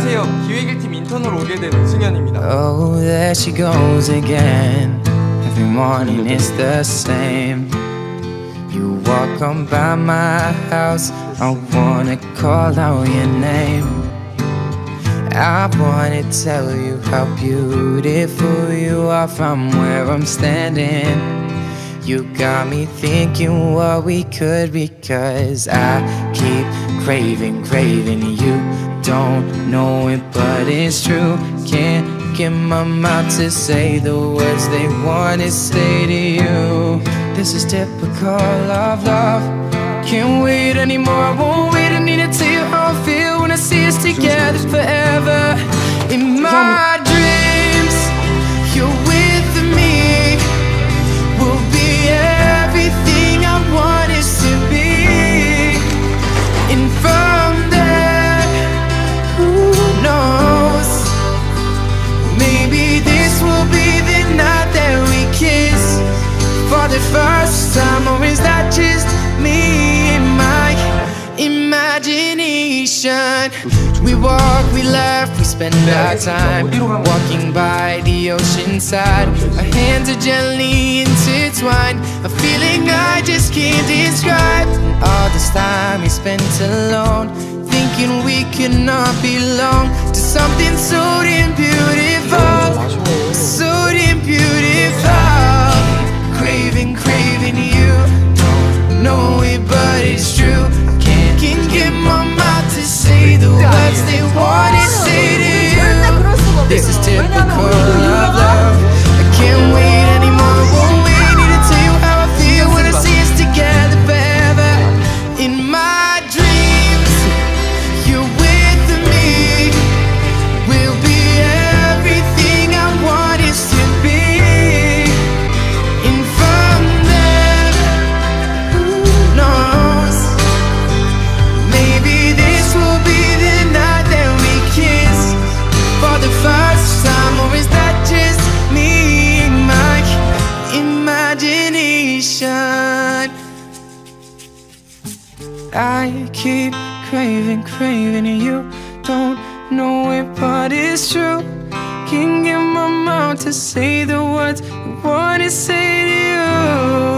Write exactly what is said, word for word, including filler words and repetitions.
체험 기획일팀 인턴으로 오게 된 승현입니다. Oh, there she goes again. Every morning it's the same. You walk on by my house, I wanna call out your name. I wanna tell you how beautiful you are from where I'm standing. You got me thinking what we could be, 'cause I keep craving, craving you. Don't know it, but it's true. Can't get my mouth to say the words they wanna say to you. This is typical of love. Can't wait anymore, I won't wait. I need to tell you how I feel when I see us together forever. In my dreams, you're with me. We'll be everything I want us to be. And from there, who knows? Maybe this will be the night that we kiss for the first time. Or is that just me and my imagination? We walk, we laugh, we spend our time walking by the ocean side. Our hands are gently intertwined, a feeling I just can't describe. All this time we spent alone, thinking we could not belong to something so damn beautiful, so damn beautiful. Craving, craving you. Don't know it, but it's true. Can't, can't get my mouth to say the words they want to say to you. This is typical of love. I can't wait anymore, won't wait. Need to tell you how I feel when I see us together forever. In my dreams, you're with me. We'll be everything I want us to be. And from there, who knows? Maybe this will be the night that we kiss for the first time. Or is that just me and my imagination? I keep craving, craving you. Don't know it, but it's true. Can't get my mouth to say the words I wanna say to you.